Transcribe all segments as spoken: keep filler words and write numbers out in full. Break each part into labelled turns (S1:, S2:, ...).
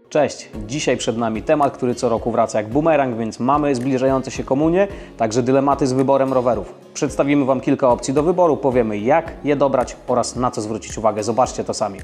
S1: Cześć! Dzisiaj przed nami temat, który co roku wraca jak bumerang, więc mamy zbliżające się komunie, także dylematy z wyborem rowerów. Przedstawimy Wam kilka opcji do wyboru, powiemy jak je dobrać oraz na co zwrócić uwagę. Zobaczcie to sami.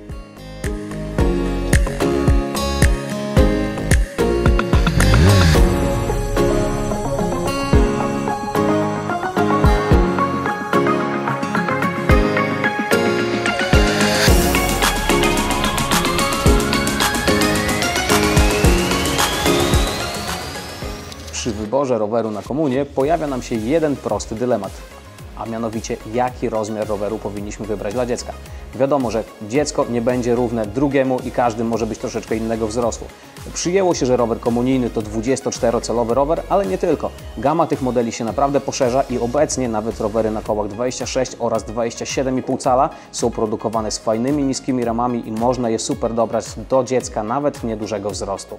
S1: Przy wyborze roweru na komunię pojawia nam się jeden prosty dylemat, a mianowicie jaki rozmiar roweru powinniśmy wybrać dla dziecka. Wiadomo, że dziecko nie będzie równe drugiemu i każdy może być troszeczkę innego wzrostu. Przyjęło się, że rower komunijny to dwudziestoczterocalowy rower, ale nie tylko. Gama tych modeli się naprawdę poszerza i obecnie nawet rowery na kołach dwadzieścia sześć oraz dwadzieścia siedem i pół cala są produkowane z fajnymi, niskimi ramami i można je super dobrać do dziecka nawet niedużego wzrostu.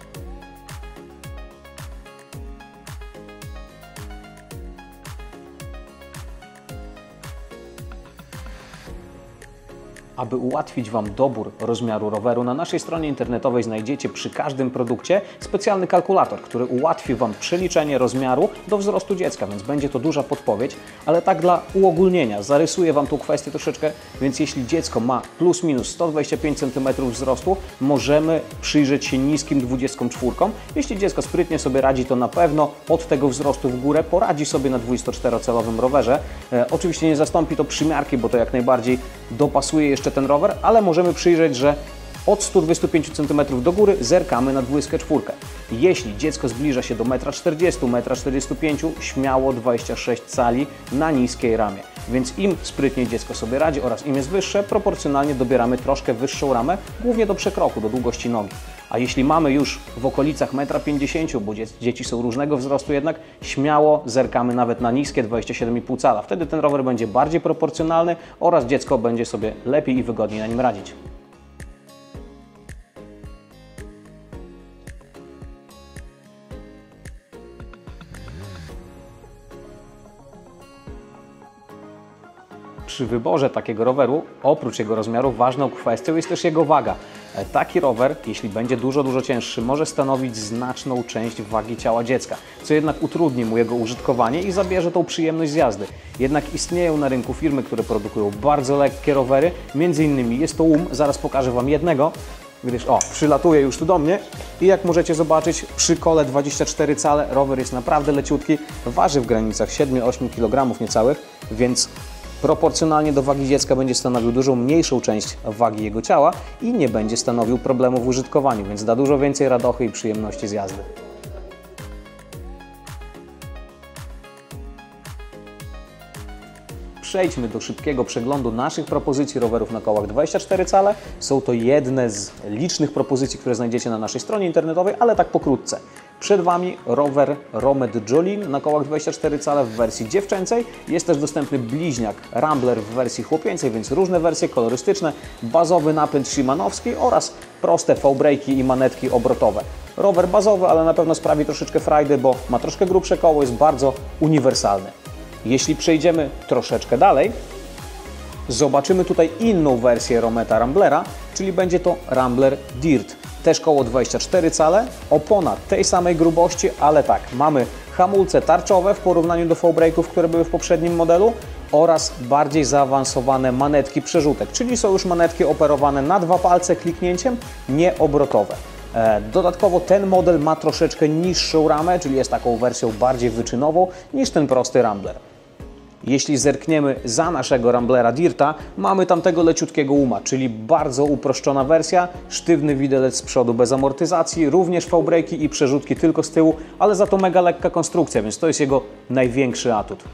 S1: Aby ułatwić Wam dobór rozmiaru roweru, na naszej stronie internetowej znajdziecie przy każdym produkcie specjalny kalkulator, który ułatwi Wam przeliczenie rozmiaru do wzrostu dziecka, więc będzie to duża podpowiedź, ale tak dla uogólnienia zarysuję Wam tą kwestię troszeczkę, więc jeśli dziecko ma plus minus sto dwadzieścia pięć centymetrów wzrostu, możemy przyjrzeć się niskim dwudziestkom czwórkom. Jeśli dziecko sprytnie sobie radzi, to na pewno od tego wzrostu w górę poradzi sobie na dwudziestoczterocalowym rowerze. E, oczywiście nie zastąpi to przymiarki, bo to jak najbardziej dopasuje jeszcze ten rower, ale możemy przyjrzeć, że od stu dwudziestu pięciu centymetrów do góry zerkamy na dwudziestkę czwórkę. Jeśli dziecko zbliża się do metra czterdziestu, metra czterdziestu pięciu, śmiało dwadzieścia sześć cali na niskiej ramie. Więc im sprytniej dziecko sobie radzi oraz im jest wyższe, proporcjonalnie dobieramy troszkę wyższą ramę, głównie do przekroku, do długości nogi. A jeśli mamy już w okolicach metra pięćdziesięciu, bo dzieci są różnego wzrostu jednak, śmiało zerkamy nawet na niskie dwadzieścia siedem i pół cala. Wtedy ten rower będzie bardziej proporcjonalny oraz dziecko będzie sobie lepiej i wygodniej na nim radzić. Przy wyborze takiego roweru, oprócz jego rozmiaru, ważną kwestią jest też jego waga. Taki rower, jeśli będzie dużo, dużo cięższy, może stanowić znaczną część wagi ciała dziecka, co jednak utrudni mu jego użytkowanie i zabierze tą przyjemność z jazdy. Jednak istnieją na rynku firmy, które produkują bardzo lekkie rowery, między innymi jest to U M, zaraz pokażę Wam jednego, gdyż o, przylatuje już tu do mnie i jak możecie zobaczyć, przy kole dwadzieścia cztery cale rower jest naprawdę leciutki, waży w granicach siedem do ośmiu kilogramów niecałych, więc proporcjonalnie do wagi dziecka będzie stanowił dużo mniejszą część wagi jego ciała i nie będzie stanowił problemu w użytkowaniu, więc da dużo więcej radochy i przyjemności z jazdy. Przejdźmy do szybkiego przeglądu naszych propozycji rowerów na kołach dwadzieścia cztery cale. Są to jedne z licznych propozycji, które znajdziecie na naszej stronie internetowej, ale tak pokrótce. Przed Wami rower Romet Jolin na kołach dwadzieścia cztery cale w wersji dziewczęcej. Jest też dostępny bliźniak Rambler w wersji chłopięcej, więc różne wersje kolorystyczne, bazowy napęd Szymanowski oraz proste V-brejki i manetki obrotowe. Rower bazowy, ale na pewno sprawi troszeczkę frajdy, bo ma troszkę grubsze koło, jest bardzo uniwersalny. Jeśli przejdziemy troszeczkę dalej, zobaczymy tutaj inną wersję Rometa Ramblera, czyli będzie to Rambler Dirt. Też koło dwadzieścia cztery cale, opona tej samej grubości, ale tak, mamy hamulce tarczowe w porównaniu do V-brake'ów, które były w poprzednim modelu oraz bardziej zaawansowane manetki przerzutek, czyli są już manetki operowane na dwa palce kliknięciem, nie obrotowe. Dodatkowo ten model ma troszeczkę niższą ramę, czyli jest taką wersją bardziej wyczynową niż ten prosty Rambler. Jeśli zerkniemy za naszego Ramblera Dirta, mamy tam tego leciutkiego U M A, czyli bardzo uproszczona wersja, sztywny widelec z przodu bez amortyzacji, również V-braki i przerzutki tylko z tyłu, ale za to mega lekka konstrukcja, więc to jest jego największy atut.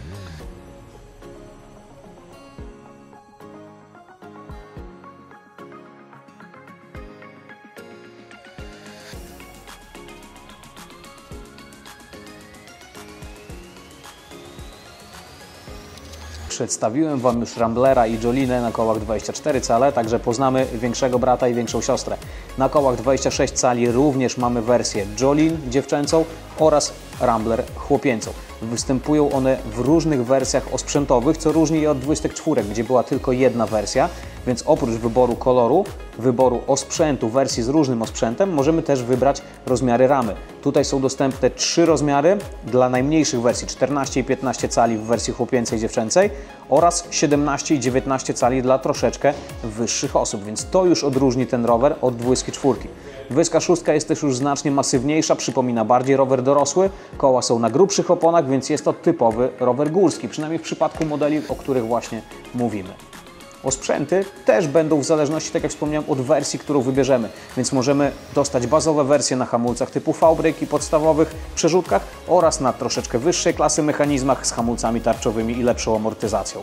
S1: Przedstawiłem Wam już Ramblera i Jolinę na kołach dwadzieścia cztery cale, także poznamy większego brata i większą siostrę. Na kołach dwadzieścia sześć cali również mamy wersję Jolin dziewczęcą oraz Rambler chłopięcą. Występują one w różnych wersjach osprzętowych, co różni je od dwudziestek czwórek, gdzie była tylko jedna wersja. Więc oprócz wyboru koloru, wyboru osprzętu, wersji z różnym osprzętem, możemy też wybrać rozmiary ramy. Tutaj są dostępne trzy rozmiary dla najmniejszych wersji, czternaście i piętnaście cali w wersji chłopięcej, dziewczęcej oraz siedemnaście i dziewiętnaście cali dla troszeczkę wyższych osób, więc to już odróżni ten rower od dwudziestki czwórki. dwudziestka szóstka jest też już znacznie masywniejsza, przypomina bardziej rower dorosły, koła są na grubszych oponach, więc jest to typowy rower górski, przynajmniej w przypadku modeli, o których właśnie mówimy. Osprzęty też będą w zależności, tak jak wspomniałem, od wersji, którą wybierzemy, więc możemy dostać bazowe wersje na hamulcach typu V-brake i podstawowych przerzutkach oraz na troszeczkę wyższej klasy mechanizmach z hamulcami tarczowymi i lepszą amortyzacją.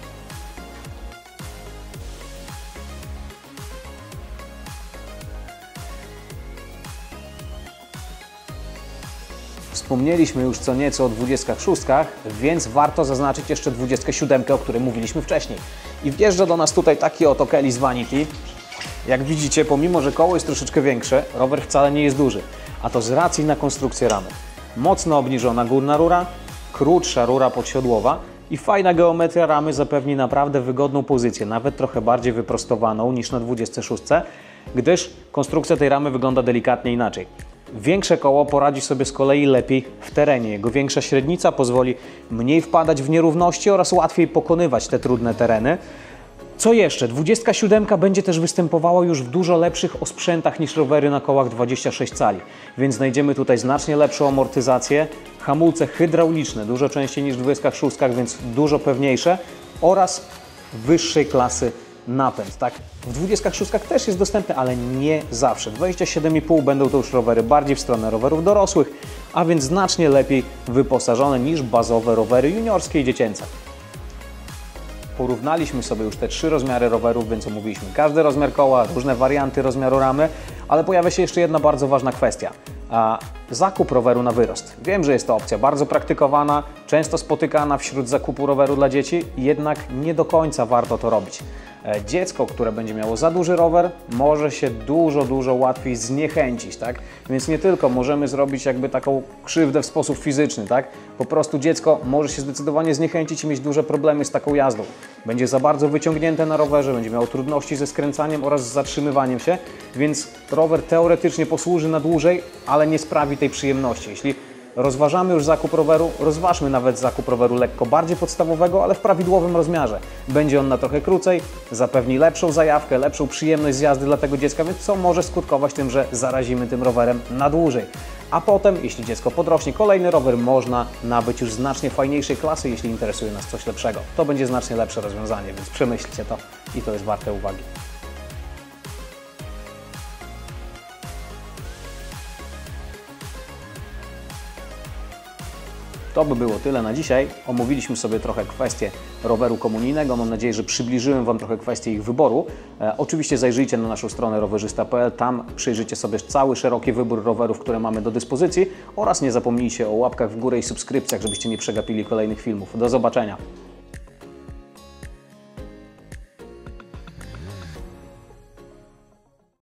S1: Wspomnieliśmy już co nieco o dwudziestkach szóstkach, więc warto zaznaczyć jeszcze dwudziestkę siódemkę, o której mówiliśmy wcześniej. I wjeżdża do nas tutaj taki oto Kelly z Vanity. Jak widzicie, pomimo że koło jest troszeczkę większe, rower wcale nie jest duży, a to z racji na konstrukcję ramy. Mocno obniżona górna rura, krótsza rura podsiodłowa i fajna geometria ramy zapewni naprawdę wygodną pozycję, nawet trochę bardziej wyprostowaną niż na dwudziestce szóstce, gdyż konstrukcja tej ramy wygląda delikatnie inaczej. Większe koło poradzi sobie z kolei lepiej w terenie. Jego większa średnica pozwoli mniej wpadać w nierówności oraz łatwiej pokonywać te trudne tereny. Co jeszcze? dwudziestka siódemka będzie też występowała już w dużo lepszych osprzętach niż rowery na kołach dwadzieścia sześć cali, więc znajdziemy tutaj znacznie lepszą amortyzację, hamulce hydrauliczne, dużo częściej niż w dwudziestkach szóstkach, więc dużo pewniejsze oraz wyższej klasy napęd, tak? W dwudziestkach szóstkach też jest dostępny, ale nie zawsze. dwadzieścia siedem i pół będą to już rowery bardziej w stronę rowerów dorosłych, a więc znacznie lepiej wyposażone niż bazowe rowery juniorskie i dziecięce. Porównaliśmy sobie już te trzy rozmiary rowerów, więc omówiliśmy każdy rozmiar koła, różne warianty rozmiaru ramy, ale pojawia się jeszcze jedna bardzo ważna kwestia. A zakup roweru na wyrost. Wiem, że jest to opcja bardzo praktykowana, często spotykana wśród zakupu roweru dla dzieci, jednak nie do końca warto to robić. Dziecko, które będzie miało za duży rower, może się dużo, dużo łatwiej zniechęcić, tak? Więc nie tylko możemy zrobić jakby taką krzywdę w sposób fizyczny, tak? Po prostu dziecko może się zdecydowanie zniechęcić i mieć duże problemy z taką jazdą. Będzie za bardzo wyciągnięte na rowerze, będzie miało trudności ze skręcaniem oraz z zatrzymywaniem się, więc rower teoretycznie posłuży na dłużej, ale nie sprawi tej przyjemności. Jeśli rozważamy już zakup roweru, rozważmy nawet zakup roweru lekko bardziej podstawowego, ale w prawidłowym rozmiarze. Będzie on na trochę krócej, zapewni lepszą zajawkę, lepszą przyjemność z jazdy dla tego dziecka, więc co może skutkować tym, że zarazimy tym rowerem na dłużej. A potem, jeśli dziecko podrośnie, kolejny rower można nabyć już znacznie fajniejszej klasy, jeśli interesuje nas coś lepszego. To będzie znacznie lepsze rozwiązanie, więc przemyślcie to i to jest warte uwagi. To by było tyle na dzisiaj. Omówiliśmy sobie trochę kwestie roweru komunijnego. Mam nadzieję, że przybliżyłem Wam trochę kwestie ich wyboru. E, oczywiście zajrzyjcie na naszą stronę rowerzysta kropka p l. Tam przyjrzycie sobie cały szeroki wybór rowerów, które mamy do dyspozycji oraz nie zapomnijcie o łapkach w górę i subskrypcjach, żebyście nie przegapili kolejnych filmów. Do zobaczenia!